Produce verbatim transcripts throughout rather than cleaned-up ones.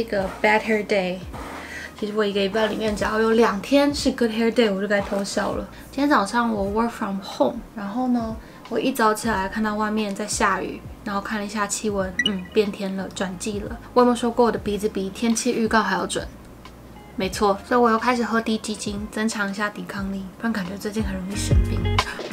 个 Bad Hair Day。其实我一个礼拜里面只要有两天是 Good Hair Day， 我就该偷笑了。今天早上我 work from home， 然后呢，我一早起来看到外面在下雨，然后看了一下气温，嗯，变天了，转季了。我有没有说过我的鼻子比天气预告还要准？没错，所以我又开始喝低基精，增强一下抵抗力，不然感觉最近很容易生病。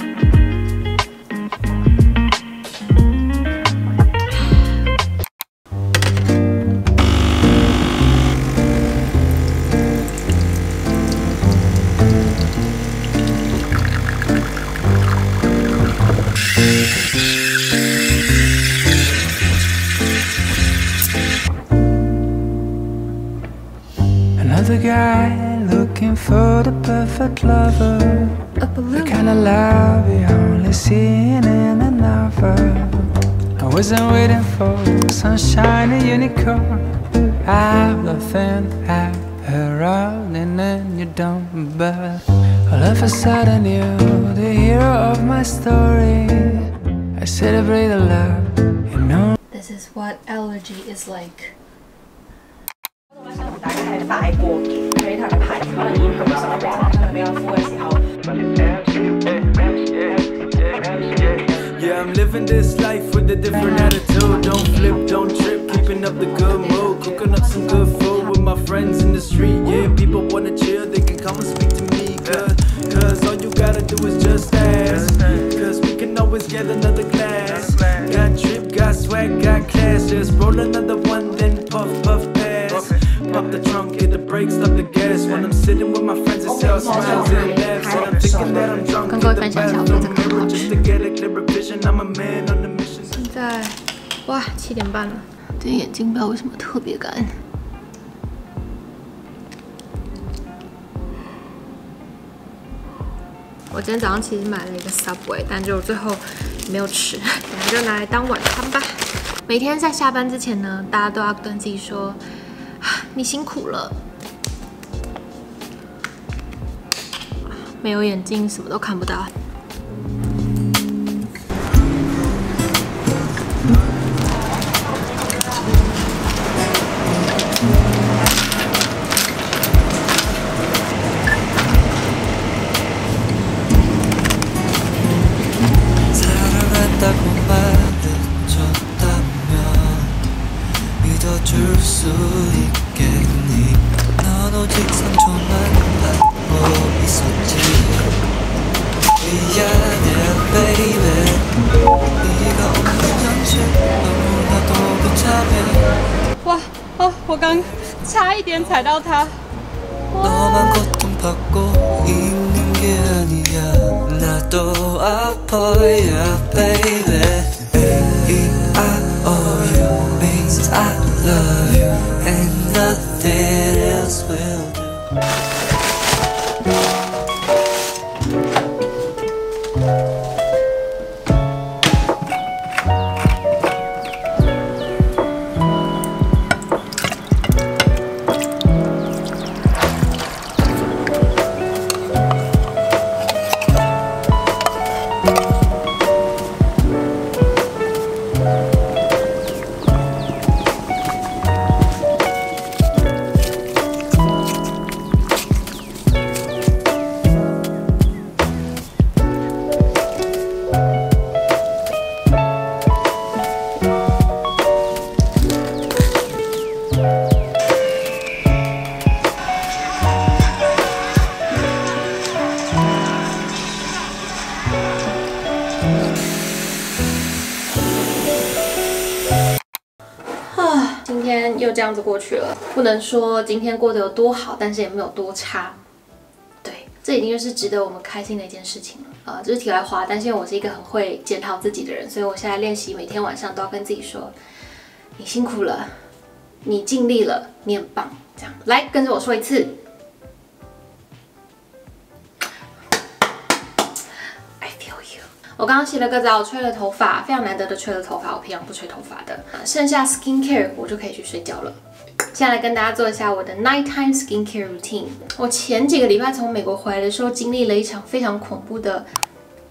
Another guy looking for the perfect lover. The kind of love you only see in a novel. I wasn't waiting for sunshine and unicorn. I'm nothing at her out and then you don't. But all of a sudden you're the hero of my story. I celebrate the love, you know. This is what allergy is like. 打開快過嘅佢頭牌，可能已經去手柄，相對比較枯嘅時候。 Yeah, I'm living this life with a different attitude. Don't flip, don't trip, keeping up the good mood. Cooking up some good food with my friends in the street. Yeah, people wanna chill, they can come and speak to me. Cause, cause all you gotta do is just ask. Cause we can always get another glass. Got drip, got swag, got class. Just roll another one, then puff, puff, pass. Pop the trunk, hit the brakes, stop the gas. When I'm sitting with my friends, it's all smiles and laughs. And I'm thinking that I'm drunk, hit the bathroom mirror just to get a clearer vision. I'm a man on a mission. 现在，哇，七点半了。这眼睛不知道为什么特别干。我今天早上其实买了一个 Subway， 但就最后没有吃，等下就拿来当晚餐吧。每天在下班之前呢，大家都要跟自己说。 你辛苦了，没有眼镜什么都看不到。哇哦！我刚差一点踩到它。今天又这样子过去了，不能说今天过得有多好，但是也没有多差。对，这已经是值得我们开心的一件事情了。呃，这是题外话，但是因为我是一个很会检讨自己的人，所以我现在练习每天晚上都要跟自己说：“你辛苦了，你尽力了，你很棒。”这样，来跟着我说一次。 我刚刚洗了个澡，吹了头发，非常难得的吹了头发，我平常不吹头发的。剩下 skincare 我就可以去睡觉了。现在来跟大家做一下我的 nighttime skincare routine。我前几个礼拜从美国回来的时候，经历了一场非常恐怖的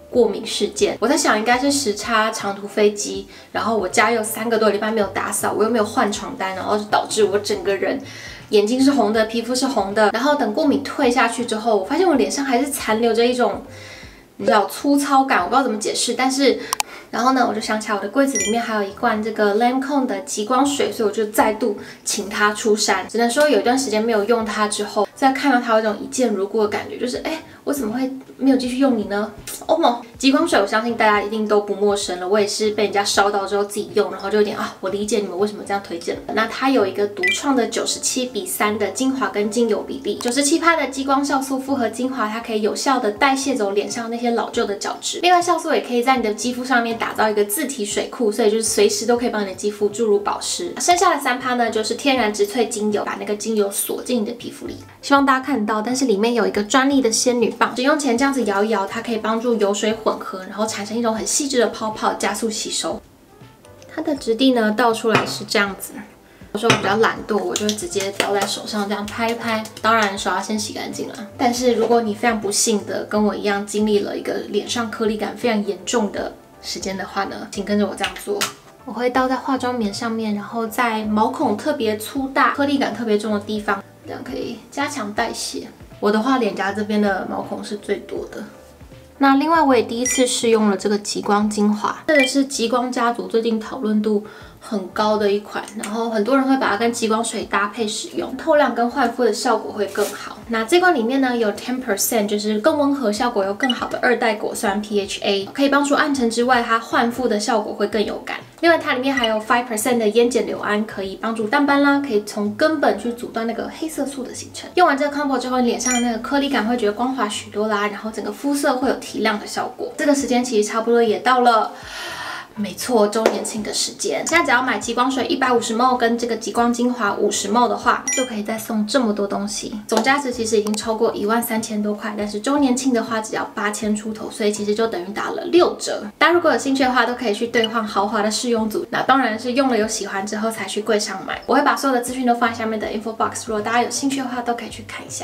过敏事件。我在想应该是时差长途飞机，然后我家有三个多礼拜没有打扫，我又没有换床单，然后就导致我整个人眼睛是红的，皮肤是红的。然后等过敏退下去之后，我发现我脸上还是残留着一种你知道粗糙感，我不知道怎么解释，但是。然后呢，我就想起来我的柜子里面还有一罐这个 Lancome 的极光水，所以我就再度请它出山。只能说有一段时间没有用它之后，再看到它有一种一见如故的感觉，就是哎，我怎么会没有继续用你呢？哦莫，极光水我相信大家一定都不陌生了，我也是被人家烧到之后自己用，然后就有点啊，我理解你们为什么这样推荐了。那它有一个独创的九十七比三的精华跟精油比例， 九十七趴 的激光酵素复合精华，它可以有效的代谢走脸上那些老旧的角质。另外，酵素也可以在你的肌肤上面打造一个自体水库，所以就是随时都可以帮你的肌肤注入保湿。剩下的 三趴 呢，就是天然植萃精油，把那个精油锁进你的皮肤里。希望大家看得到，但是里面有一个专利的仙女棒，使用前这样子摇一摇，它可以帮助油水混合，然后产生一种很细致的泡泡，加速吸收。它的质地呢，倒出来是这样子。有时候比较懒惰，我就会直接叼在手上这样拍一拍。当然手要先洗干净了。但是如果你非常不幸的跟我一样经历了一个脸上颗粒感非常严重的时间的话呢，请跟着我这样做。我会倒在化妆棉上面，然后在毛孔特别粗大、颗粒感特别重的地方，这样可以加强代谢。我的话，脸颊这边的毛孔是最多的。那另外我也第一次试用了这个极光精华，这个是极光家族最近讨论度很高的一款，然后很多人会把它跟极光水搭配使用，透亮跟焕肤的效果会更好。那这罐里面呢有 十 %， 就是更温和、效果又更好的二代果酸 P H A， 可以帮助暗沉之外，它焕肤的效果会更有感。另外它里面还有 百分之五 的烟碱硫胺，可以帮助淡斑啦，可以从根本去阻断那个黑色素的形成。用完这个 combo 之后，你脸上的那个颗粒感会觉得光滑许多啦，然后整个肤色会有提亮的效果。这个时间其实差不多也到了。没错，周年庆的时间，现在只要买极光水一百五十 毫升跟这个极光精华五十 毫升的话，就可以再送这么多东西，总价值其实已经超过一万三千多块，但是周年庆的话只要八千出头，所以其实就等于打了六折。大家如果有兴趣的话，都可以去兑换豪华的试用组，那当然是用了有喜欢之后才去柜上买。我会把所有的资讯都放在下面的 info box， 如果大家有兴趣的话，都可以去看一下。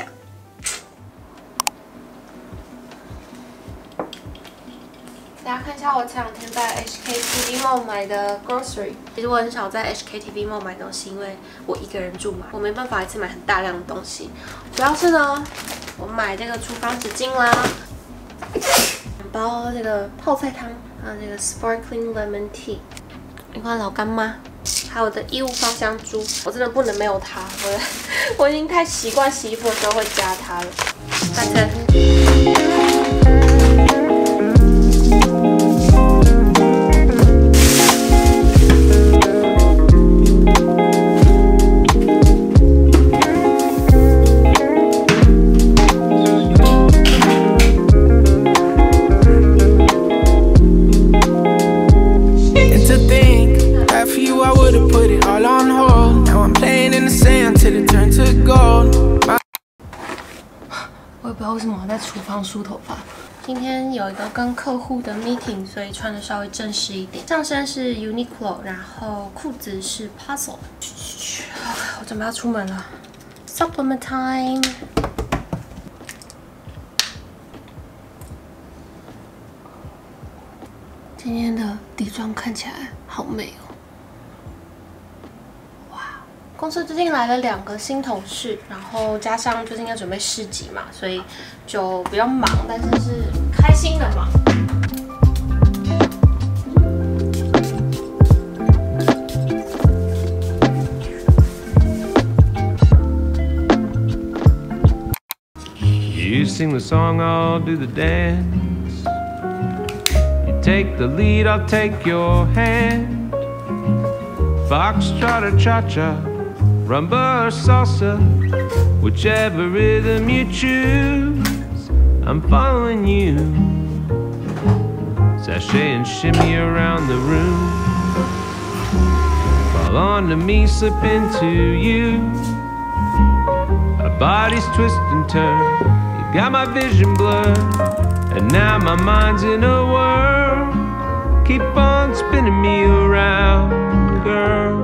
大家看一下我前两天在 H K T V Mall 买的 grocery。其实我很少在 H K T V Mall 买东西，因为我一个人住嘛，我没办法一次买很大量的东西。主要是呢，我买这个厨房纸巾啦，两包这个泡菜汤，还有这个 sparkling lemon tea， 一罐老干妈，还有我的衣物芳香珠。我真的不能没有它，我的我已经太习惯洗衣服的时候会加它了。That's it。我也不知道为什么我在厨房梳头发。今天有一个跟客户的 meeting， 所以穿的稍微正式一点。上身是 Uniqlo， 然后裤子是 Puzzle。我准备要出门了 ，Supplement time。今天的底妆看起来好美哦。公司最近来了两个新同事，然后加上最近要准备市集嘛，所以就比较忙，但是是开心的忙。 You sing the song, I'll do the dance. You take the lead, I'll take your hand. Foxtrot or cha-cha, rumba or salsa, whichever rhythm you choose, I'm following you. Sashay and shimmy around the room, fall onto me, slip into you. Our bodies twist and turn, you got my vision blurred, and now my mind's in a whirl. Keep on spinning me around, girl.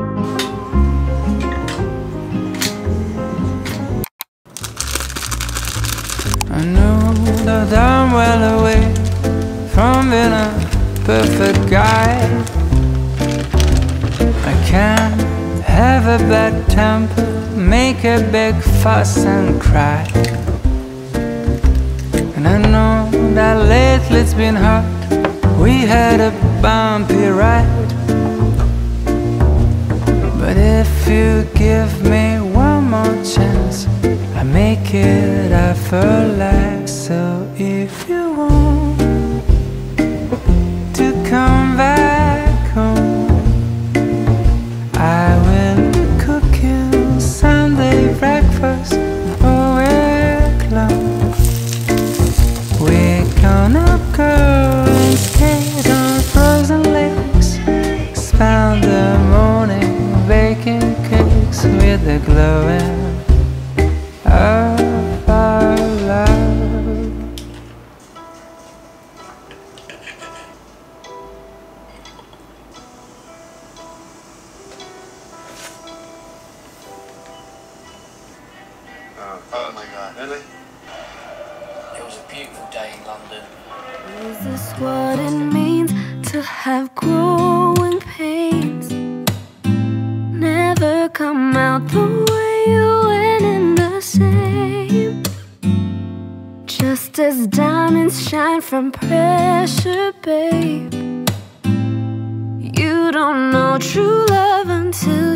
I know that I'm well away from been a perfect guy. I can have a bad temper, make a big fuss and cry. And I know that lately it's been hard. We had a bumpy ride. But if you give me one more chance, I make it effortless. So if you want to come back home, I will cook you Sunday breakfast all week long. We're gonna go and skate on frozen lakes, spend the morning baking cakes with the glowing of our love. Oh my God, really? It was a beautiful day in London. Is this what it means to have growing pains? Never come out the way you went in the same. Just as diamonds shine from pressure, babe. You don't know true love until